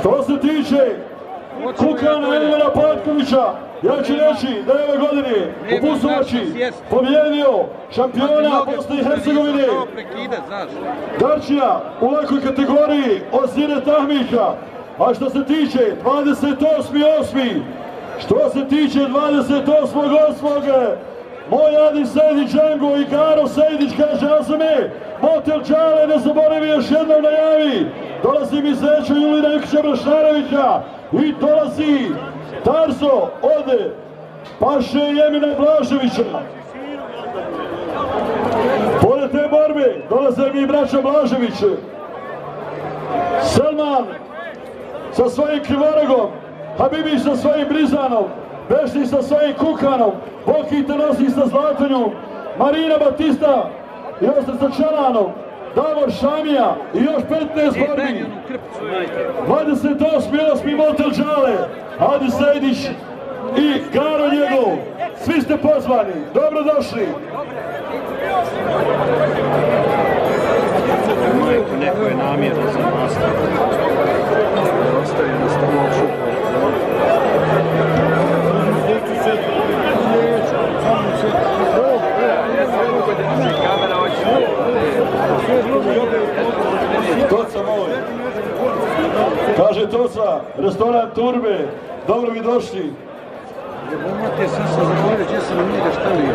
Što se tiče Kukana Elvera Patkovića, ja ću reći da je ove godine u Busovači pobjedio šampiona Bosne i Herzegovine Darčija u lakoj kategoriji od Sine Tahmića. A što se tiče 28.8. Što se tiče 28.8. moj Adi Sejdić Džango i Karo Sejdić kaže Azame, Motel Čale ne zaboravi još jednom najavi. Dolazi mi srećo Julina Jukića Brašnarevića i dolazi Tarso od Paše Jemina Blaževića. Pored te borbe dolaze mi braća Blažević. Selman sa svojim Krivorogom, Habibić sa svojim Brizanom, Bešni sa svojim Kukanom, Bokita nosi sa Zlatanjom, Marina Batista i Ostar sa Čelanom, Davor Šamija i još 15 borbi. 28.8. Motel Džale, Adi Sejdić i Garo njegov. Svi ste pozvani, dobrodošli. Neko je namjerno za nastav. Ostaje na stolu šupu. Toca moj. Kaže Toca, restoran Turbe, dobro mi došli. Imate sve se zaboraviti, gdje se nam njega štali.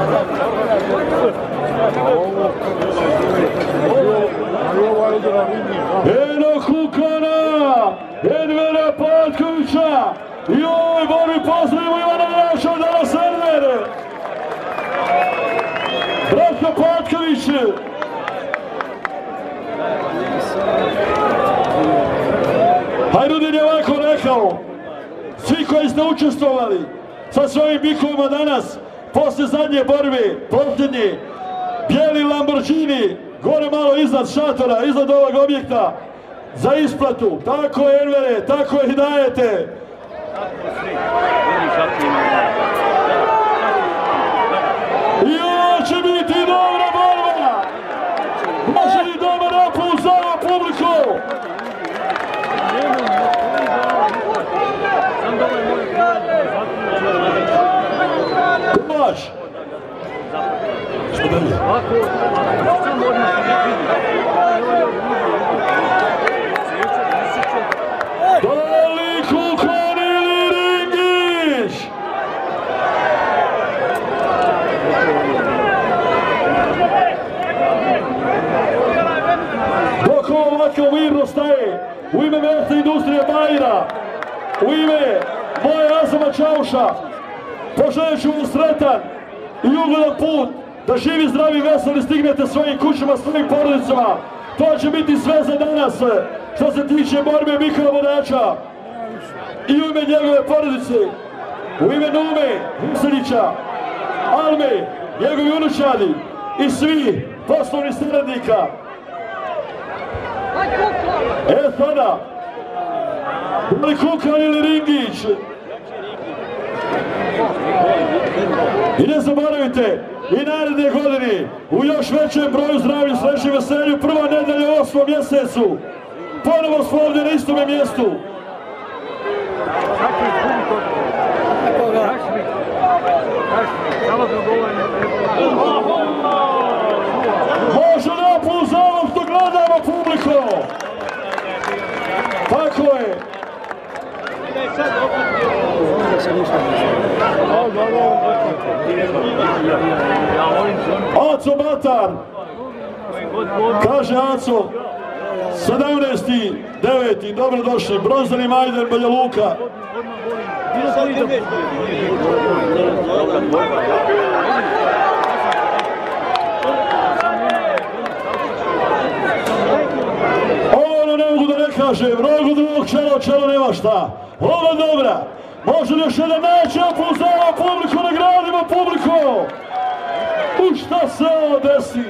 Eno Kukana, Envera Patkovića i ovoj borbi pozdravimo Ivana Vraća od danas Envere. Bratko Patković. Hajdudin je ovako rekao, svi koji ste učestvovali sa svojim bikovima danas, posle zadnje borbe, posljednje, bijeli Lamborghini, gore malo iznad šatora, iznad ovog objekta, za isplatu. Tako je Envere, tako je Hidajete. I ovo će biti dobra borba. Može li dobar aplauz za ovu publiku? Kumaš! Što dalje? Da li Kukan ili Ringić? Dok ovako mirno staje, u ime mesne industrije Bajra, u ime moje Azama Čauša, poželit ću vam sretan i ugledan put, da živi, zdravi, veseli stignete svojim kućama, svojim porodicama. To će biti sve za danas, što se tiče borbe Mikala Vodača. I u ime njegove porodice, u ime Nume, Husanića, Alme, njegovi unučadi i svi poslovni saradnika. Sada, da li Kukan ili Ringić? I ne zaboravite, i naredne godine u još većem broju zdravlju, sreći, veselju, prva nedelja u 8. mjesecu. Ponovo smo ovdje na istome mjestu. Može da aplauz za ovom što gledamo, publiko. Tako je. Aco Batar, kaže Aco, 17.9. dobrodošli, bronzani Majder Banja Luka. Ono ne mogu da ne kažem, rogu drugog čelo nema šta. Ovo dobra, može li još jedan naći aplauz za ovu publiku, nagradimo publiku. U šta se ovo desi?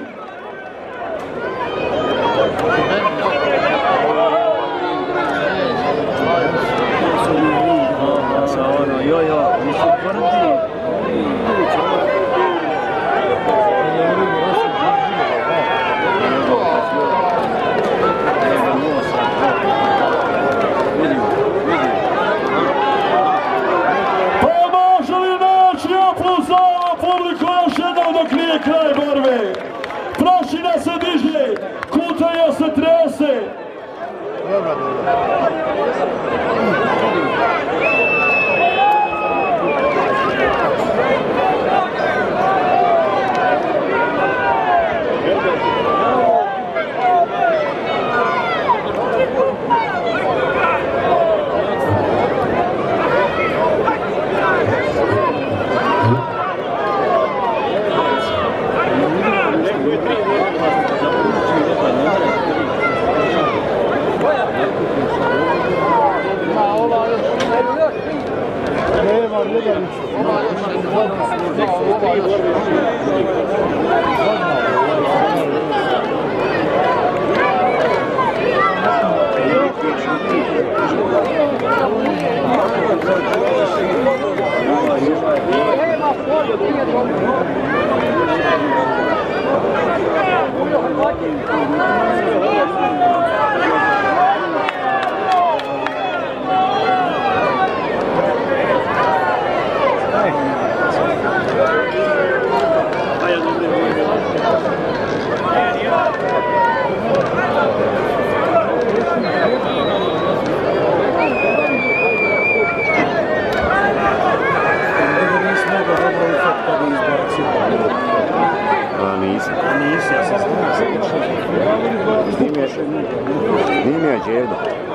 Snimio je Đerdo.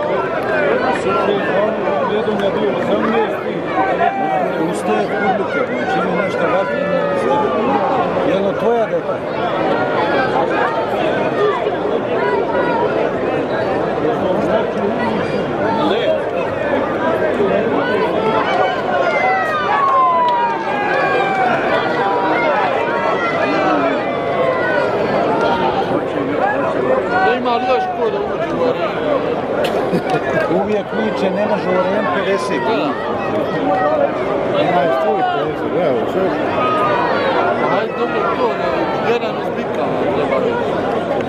Ustaje publike, znači ima nešto vatreno. Jedno tvoja deka. Ima li još ko da uđe u arenu? Uvijek viče, ne može u arenu 50. Ima je tvoj 50, evo, sve. Hajde dobro to, jedan uzbikava treba reći.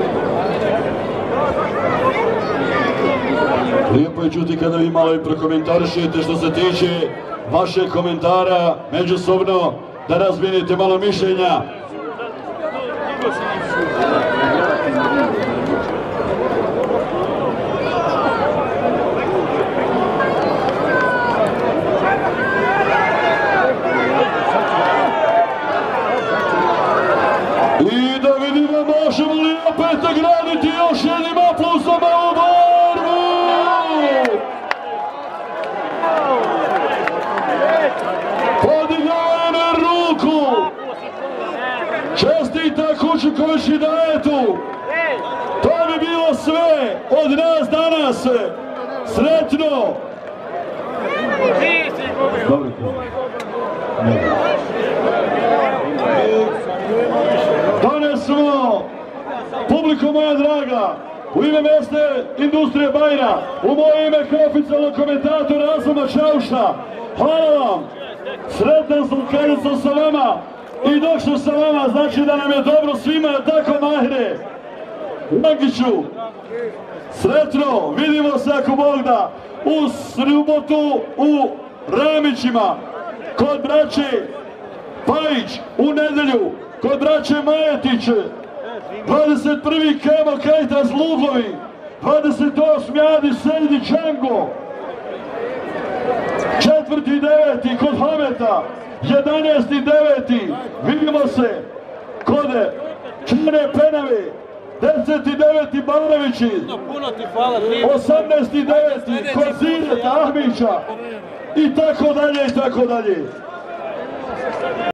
Lijepo je čuti kada vi malo i prokomentarišete što se tiče vašeg komentara međusobno, da razmijenite malo mišljenja. I da vidimo možemo li opet nagraditi još jednim aplausom ovu borbu! Podigao je na ruku! Čestita Kučuković i Dajetu! To bi bilo sve od nas danas! Sretno! Dobro. Danas smo, publiko moja draga, u ime mesne industrije Bajra, u moje ime kao oficijalnog komentatora Razuma Čauša, hvala vam, sretan sam kada sam sa vama i dok sam sa vama, znači da nam je dobro svima, tako Mahre, Ringiću, sretno, vidimo se ako Bog da, u subotu u Ramićima, kod braće Pajić, u nedelju, kod braće Majetić, 21. Kemo Kajta Zlugovi, 28. Adi Sejdi Čango, 4.9. kod Hameta, 11.9. vidimo se kod Čane Penave, 10.9. Banovići, 18.9. kod Zireta Ahmića i tako dalje i tako dalje.